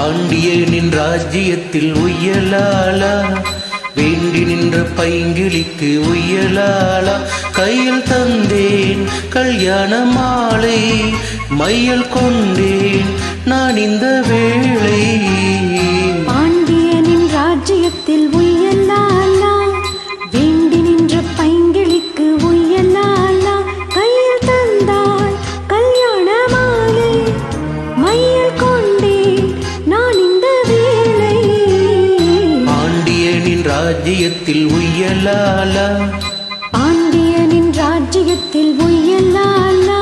பாண்டியனின் ராஜ்யத்தில் உய்யலாலா, வேண்டி நின்ற பைங்கிளிக்கு உய்யலாலா. கையில் தந்தேன் கல்யாண மாலை, மையல் கொண்டேன் நான் இந்த வேளை. பாண்டியனின் ராஜ்யத்தில் உய்யலாலா, வேண்டி நின்ற பைங்கிளிக்கு உய்யலாலா. கையில் தந்தாய் கல்யாண மாலை, மையல் கொண்டேன் நான் இந்த வேளை. பாண்டியனின் ராஜ்யத்தில் உய்யலாலா, பாண்டியனின் ராஜ்யத்தில் உய்யலாலா.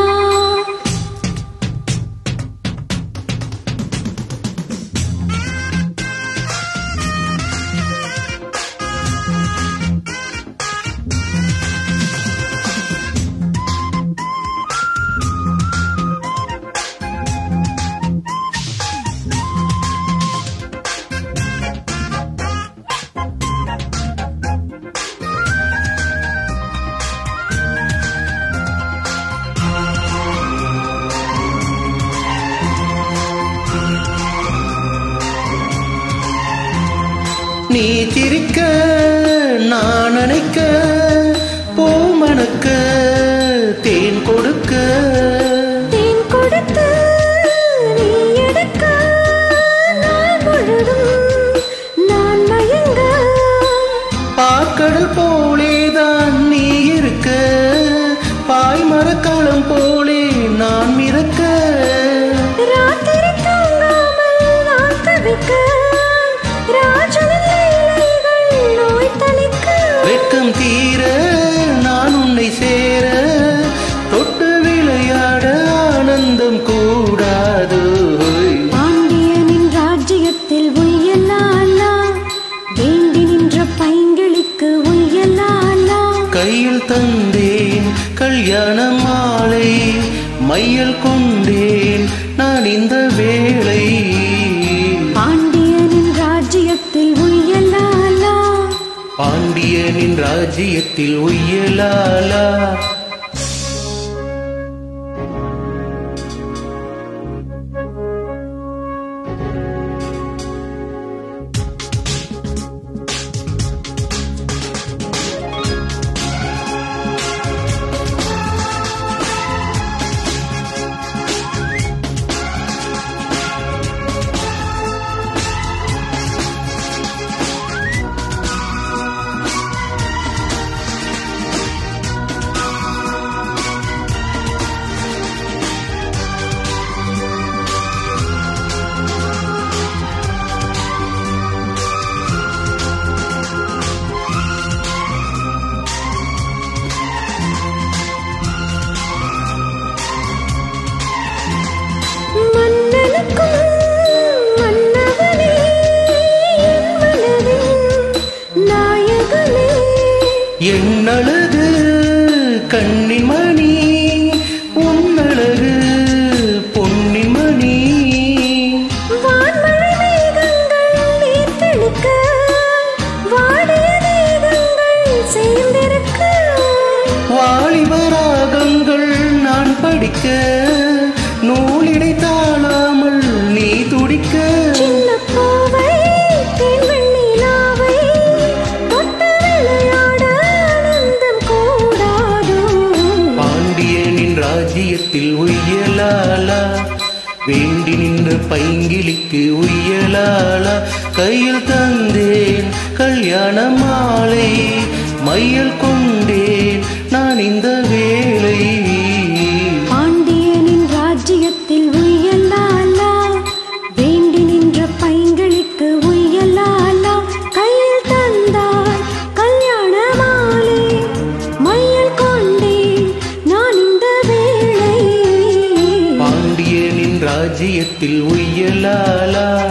நீ சிரிக்க நான் அணைக்க, பூமணக்க தேன் கொடுக்க, தேன் கொடுத்து நீ எடுக்க, நாள் முழுதும் நான் மயங்க. பாக்கடல் போலேதான் நீ இருக்க, பாய்மரக்காலம் போலே நான் மிதக்க. ராத்திரி தூங்காமல் நான் தவிக்க, ராஜனின் லீலைகள் நோய் தணிக்க. வெட்கம் தீர நான் உன்னை சேர, தொட்டு விளையாட ஆனந்தம் கூடாது. பாண்டியனின் ராஜ்யத்தில் உய்யலாலா, வேண்டி நின்ற பைங்கிளிக்கு உய்யலாலா. கையில் தந்தேன் கல்யாண மாலை, மையல் கொண்டேன் நான் இந்த வேளை. பாண்டியனின் ராஜ்யத்தில் உய்யலாலா, பாண்டியனின் ராஜ்யத்தில் உய்யலாலா. என்னழகு கன்னிமணி, உன்னழகு பொன்னிமணி. வான்மழை மேகங்கள் நீர் தெளிக்க, வாடிய தேகங்கள் சேர்ந்திருக்க. வாலிபராகங்கள் நான் படிக்க, நூலிடை தாழாமல் நீ துடிக்க. சின்ன பூவை தேன் வெண்ணிலாவை தொட்டு விளையாட ஆனந்தம் கூடாதோ. பாண்டியனின் ராஜ்யத்தில் உய்யலாலா, வேண்டி நின்ற பைங்கிளிக்கு உய்யலாலா. கையில் தந்தேன் கல்யாண மாலை, மையல் கொண்டேன் நான் இந்த வேளை. பாண்டியனின் ராஜ்யத்தில் உய்யலாலா, வேண்டி நின்ற பைங்கிளிக்கு உய்யலாலா. கையில் தந்தாய் கல்யாண மாலை, மையல் கொண்டேன் நான் இந்த வேளை. பாண்டியனின் ராஜ்யத்தில் உய்யலாலா.